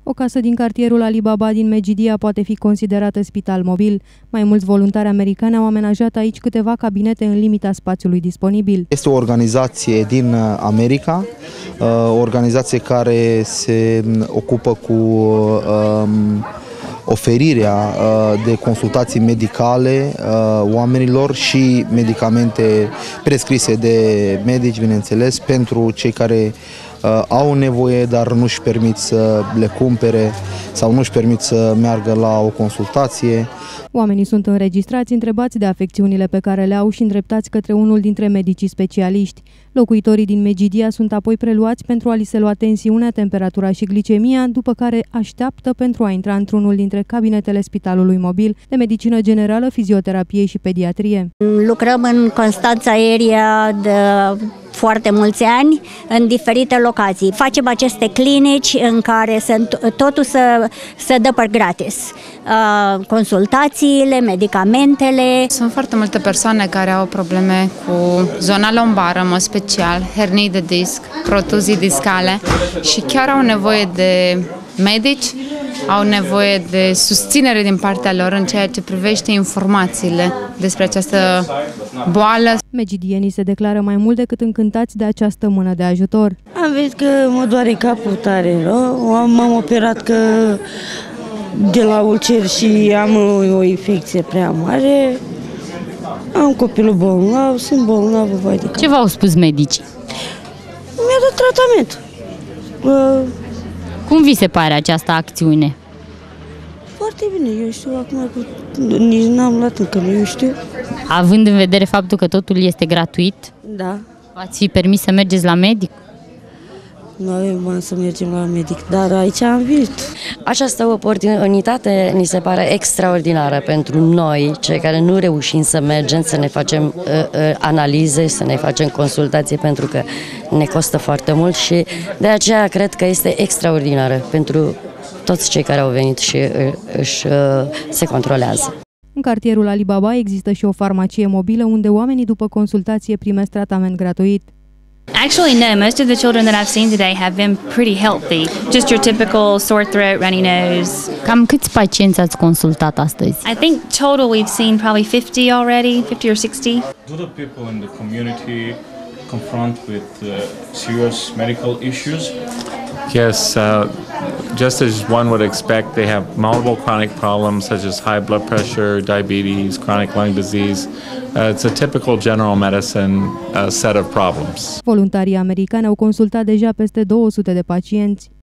O casă din cartierul Alibaba din Medgidia poate fi considerată spital mobil. Mai mulți voluntari americani au amenajat aici câteva cabinete în limita spațiului disponibil. Este o organizație din America, o organizație care se ocupă cu oferirea de consultații medicale oamenilor și medicamente prescrise de medici, bineînțeles, pentru cei care au nevoie, dar nu-și permit să le cumpere sau nu-și permit să meargă la o consultație. Oamenii sunt înregistrați, întrebați de afecțiunile pe care le au și îndreptați către unul dintre medicii specialiști. Locuitorii din Medgidia sunt apoi preluați pentru a li se lua tensiunea, temperatura și glicemia, după care așteaptă pentru a intra într-unul dintre cabinetele spitalului mobil de medicină generală, fizioterapie și pediatrie. Lucrăm în Constanța Area de foarte mulți ani, în diferite locații. Facem aceste clinici în care totul se dă pe gratis. Consultațiile, medicamentele. Sunt foarte multe persoane care au probleme cu zona lombară, în mod special, hernii de disc, protuzii discale și chiar au nevoie de medici, au nevoie de susținere din partea lor în ceea ce privește informațiile despre această boală. Medgidienii se declară mai mult decât încântați de această mână de ajutor. Am văzut că mă doare capul tare, m-am operat de la ulcer și am o infecție prea mare. Am copilul bolnav, sunt bolnav. Ce v-au spus medicii? Mi-a dat tratament. Cum vi se pare această acțiune? Foarte bine, eu știu acum că nici n-am luat încă, eu știu. Având în vedere faptul că totul este gratuit, da. V-ați fi permis să mergeți la medic? Nu avem bani să mergem la medic, dar aici am venit. Această oportunitate ni se pare extraordinară pentru noi, cei care nu reușim să mergem, să ne facem analize, să ne facem consultații, pentru că ne costă foarte mult și de aceea cred că este extraordinară pentru toți cei care au venit și se controlează. În cartierul Alibaba există și o farmacie mobilă unde oamenii după consultație primesc tratament gratuit. Actually, no. Most of the children that I've seen today have been pretty healthy. Just your typical sore throat, runny nose. Cam câți pacienți ați consultat astăzi? I think total we've seen probably 50 already, 50 or 60. Do the people in the community confront with serious medical issues? Yes, just as one would expect, they have multiple chronic problems such as high blood pressure, diabetes, chronic lung disease. It's a typical general medicine set of problems. Voluntarii americani au consultat deja peste 200 de pacienți.